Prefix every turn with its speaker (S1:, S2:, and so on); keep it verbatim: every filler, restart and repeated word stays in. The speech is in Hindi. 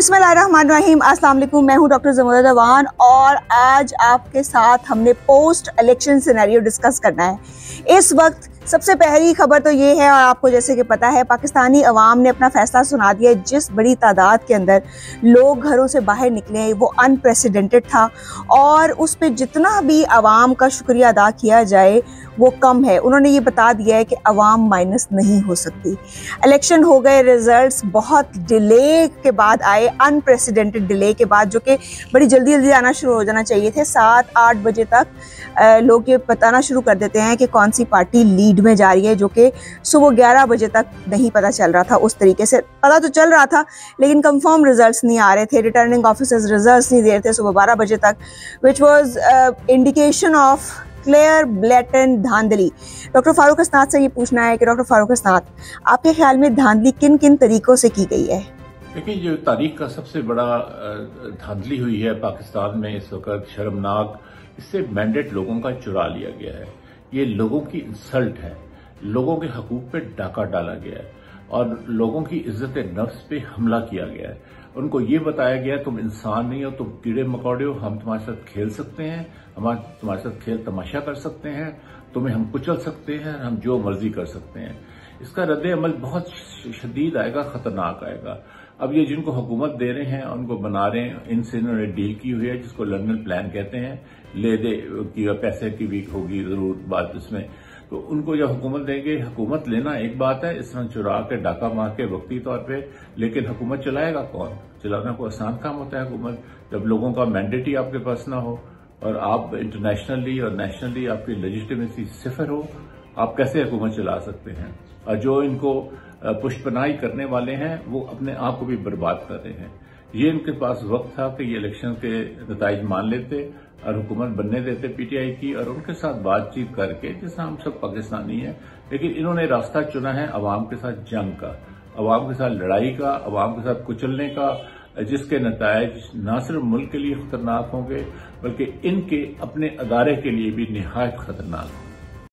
S1: बिस्मिल्लाहिर्रहमानिर्रहीम। अस्सलाम वालेकुम। मैं हूं डॉक्टर ज़मूदा जवान और आज आपके साथ हमने पोस्ट इलेक्शन सिनेरियो डिस्कस करना है। इस वक्त सबसे पहली खबर तो ये है, और आपको जैसे कि पता है, पाकिस्तानी अवाम ने अपना फैसला सुना दिया। जिस बड़ी तादाद के अंदर लोग घरों से बाहर निकले वो अनप्रेसिडेंटेड था, और उस पर जितना भी अवाम का शुक्रिया अदा किया जाए वो कम है। उन्होंने ये बता दिया है कि अवाम माइनस नहीं हो सकती। इलेक्शन हो गए, रिजल्ट्स बहुत डिले के बाद आए, अनप्रेसिडेंटेड डिले के बाद, जो कि बड़ी जल्दी जल्दी आना शुरू हो जाना चाहिए थे। सात आठ बजे तक लोग ये बताना शुरू कर देते हैं कि कौन सी पार्टी लीड में जा रही है, जो कि सुबह ग्यारह बजे तक नहीं पता चल रहा था। उस तरीके से पता तो चल रहा था लेकिन कंफर्म रिजल्ट्स नहीं आ रहे थे। रिटर्निंग ऑफिसर्स रिजल्ट्स नहीं दे रहे थे सुबह बारह बजे तक, which was indication of clear blatant धांधली। डॉक्टर फारूक असनाद से ये पूछना है कि डॉक्टर फारूक असनाद, आपके ख्याल में धांधली किन किन तरीकों से की गई है?
S2: देखिए, जो तारीख का सबसे बड़ा धांधली हुई है पाकिस्तान में इस वक्त, शर्मनाक, इससे मैंडेट लोगों का चुरा लिया गया है। ये लोगों की इंसल्ट है, लोगों के हकूक पे डाका डाला गया है और लोगों की इज्जत नफ्स पे हमला किया गया है। उनको ये बताया गया तुम इंसान नहीं हो, तुम कीड़े मकोड़े हो, हम तुम्हारे साथ खेल सकते हैं, हम तुम्हारे साथ खेल तमाशा कर सकते हैं, तुम्हें हम कुचल सकते हैं, हम जो मर्जी कर सकते हैं। इसका रद्द अमल बहुत शदीद आएगा, खतरनाक आएगा। अब ये जिनको हुकूमत दे रहे हैं, उनको बना रहे हैं, इनसे इन्होंने डील की हुई है जिसको लंदन प्लान कहते हैं, ले दे की पैसे की भी होगी जरूर बात इसमें। तो उनको जब हुकूमत देंगे, हुकूमत लेना एक बात है, इस तरह चुरा के डाका मार के वक्ती तौर पे, लेकिन हुकूमत चलाएगा कौन? चलाना कोई आसान काम होता है हुकूमत, जब लोगों का मैंडेट ही आपके पास ना हो और आप इंटरनेशनली और नेशनली आपकी लेजिटिमेसी सिफर हो, आप कैसे हुकूमत चला सकते हैं? और जो इनको पुष्पनाई करने वाले हैं वो अपने आप को भी बर्बाद कर रहे हैं। ये इनके पास वक्त था कि ये इलेक्शन के नताइज मान लेते और हुकूमत बनने देते पीटीआई की, और उनके साथ बातचीत करके, जैसा हम सब पाकिस्तानी हैं, लेकिन इन्होंने रास्ता चुना है अवाम के साथ जंग का, अवाम के साथ लड़ाई का, अवाम के साथ कुचलने का, जिसके नताइज न सिर्फ मुल्क के लिए खतरनाक होंगे बल्कि इनके अपने अदारे के लिए भी निहायत खतरनाक होंगे।